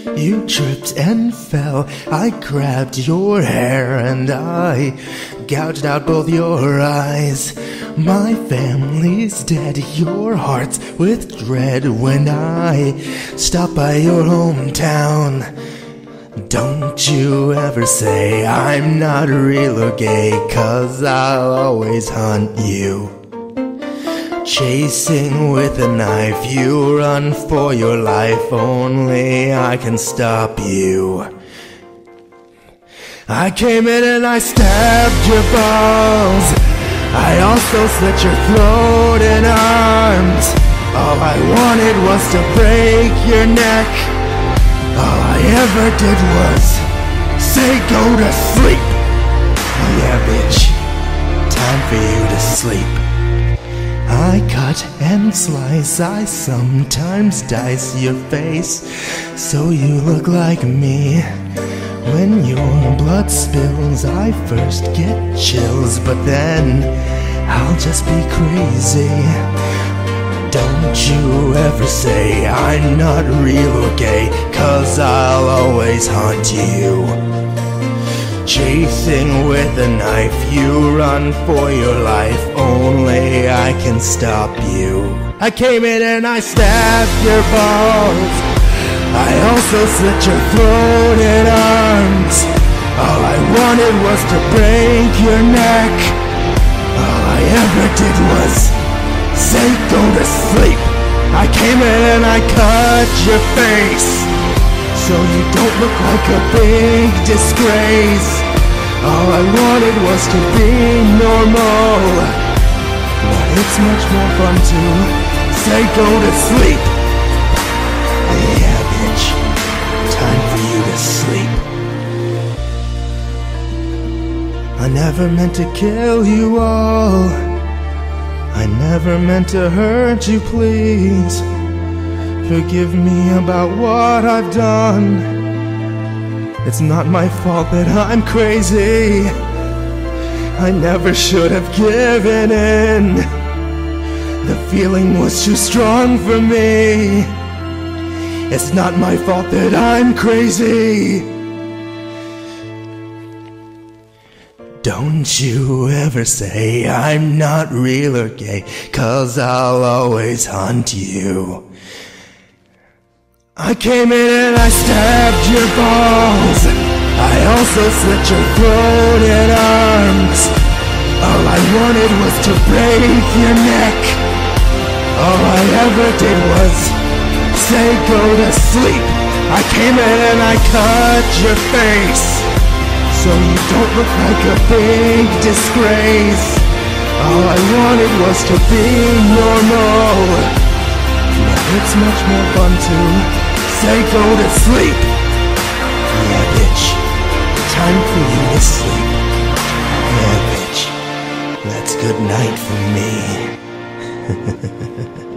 You tripped and fell, I grabbed your hair and I gouged out both your eyes. My family's dead, your heart's with dread when I stop by your hometown. Don't you ever say I'm not real or gay, 'cause I'll always hunt you. Chasing with a knife, you run for your life, only I can stop you. I came in and I stabbed your balls, I also slit your throat and arms. All I wanted was to break your neck. All I ever did was say go to sleep. Yeah, bitch, time for you to sleep. I cut and slice, I sometimes dice your face so you look like me. When your blood spills, I first get chills, but then I'll just be crazy. Don't you ever say I'm not real or gay, 'cause I'll always haunt you. Chasing with a knife, you run for your life, only I can stop you. I came in and I stabbed your balls, I also slit your throat and arms. All I wanted was to break your neck. All I ever did was say go to sleep. I came in and I cut your face so you don't look like a big disgrace. All I wanted was to be normal, but it's much more fun to say go to sleep. Yeah, bitch, time for you to sleep. I never meant to kill you all, I never meant to hurt you, please. Forgive me about what I've done. It's not my fault that I'm crazy. I never should have given in. The feeling was too strong for me. It's not my fault that I'm crazy. Don't you ever say I'm not real or gay, 'cause I'll always hunt you. I came in and I stabbed your balls, I also slit your throat and arms. All I wanted was to break your neck. All I ever did was say go to sleep. I came in and I cut your face so you don't look like a big disgrace. All I wanted was to be normal, but it's much more fun to say go to sleep. Yeah, bitch, time for you to sleep. Yeah, bitch, that's good night for me.